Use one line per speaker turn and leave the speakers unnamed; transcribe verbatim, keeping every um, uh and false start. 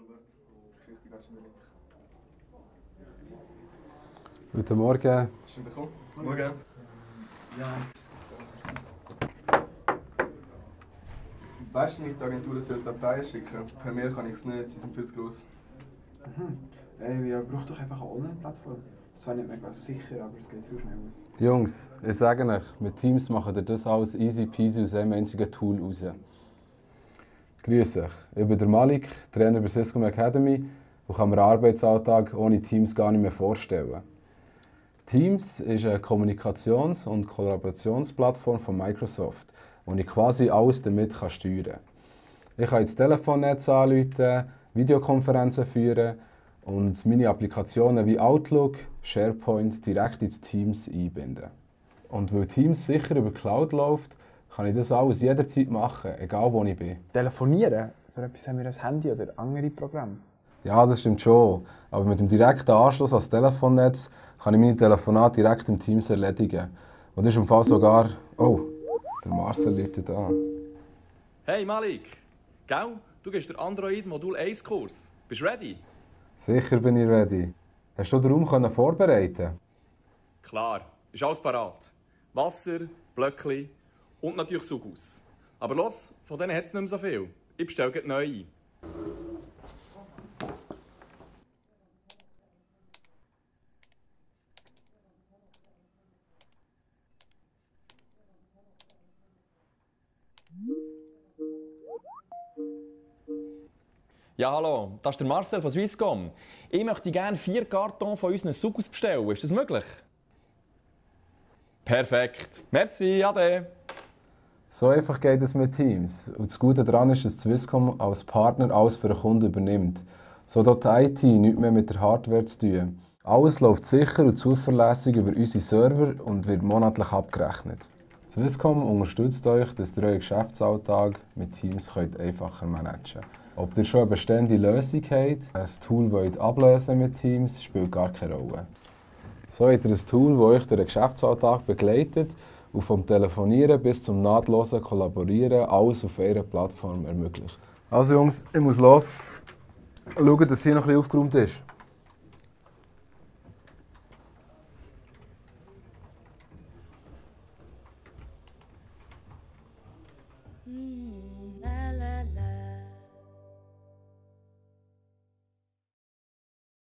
Albert und Geschichte geht schon den Link.
Guten Morgen.
Schön willkommen. Morgen. Ja. Weißt du nicht, die Agentur sollte Dateien schicken? Per Mail kann ich es nicht, sie sind viel zu groß.
Mhm. Ey, ja, braucht doch einfach eine Online-Plattform. Das wäre nicht mega sicher, aber es geht viel schneller.
Jungs, ich sage euch, mit Teams macht ihr das alles easy peasy aus einem einzigen Tool raus. Grüß euch, ich bin der Malik, Trainer bei Swisscom Academy und kann mir den Arbeitsalltag ohne Teams gar nicht mehr vorstellen. Teams ist eine Kommunikations- und Kollaborationsplattform von Microsoft, wo ich quasi alles damit steuern kann. Ich kann ins Telefonnetz anrufen, Videokonferenzen führen und meine Applikationen wie Outlook, SharePoint direkt ins Teams einbinden. Und weil Teams sicher über Cloud läuft, kann ich das alles jederzeit machen, egal wo ich bin.
Telefonieren? Für etwas haben wir ein Handy oder andere Programme.
Ja, das stimmt schon. Aber mit dem direkten Anschluss ans Telefonnetz kann ich meine Telefonate direkt im Teams erledigen. Und das ist im Fall sogar... Oh, der Marcel läutet an.
Hey Malik, gell? Du gehst den Android Modul eins Kurs. Bist du ready?
Sicher bin ich ready. Hast du den Raum können vorbereiten?
Klar, ist alles parat. Wasser, Blöckli und natürlich Sugus. Aber los, von denen hat es nicht mehr so viel. Ich bestelle gleich neu ein. Ja, hallo, das ist der Marcel von Swisscom. Ich möchte gerne vier Kartons von unseren Sugus bestellen. Ist das möglich? Perfekt. Merci, ade.
So einfach geht es mit Teams. Und das Gute daran ist, dass Swisscom als Partner alles für den Kunden übernimmt. So hat die I T nichts mehr mit der Hardware zu tun. Alles läuft sicher und zuverlässig über unsere Server und wird monatlich abgerechnet. Swisscom unterstützt euch, dass ihr euren Geschäftsalltag mit Teams könnt einfacher managen könnt. Ob ihr schon eine bestehende Lösung habt, ein Tool wollt ablösen mit Teams, spielt gar keine Rolle. So habt ihr ein Tool, das euch durch den Geschäftsalltag begleitet und vom Telefonieren bis zum nahtlosen Kollaborieren alles auf einer Plattform ermöglicht. Also Jungs, ich muss los. Schauen, dass hier noch ein bisschen aufgeräumt ist.
Mm.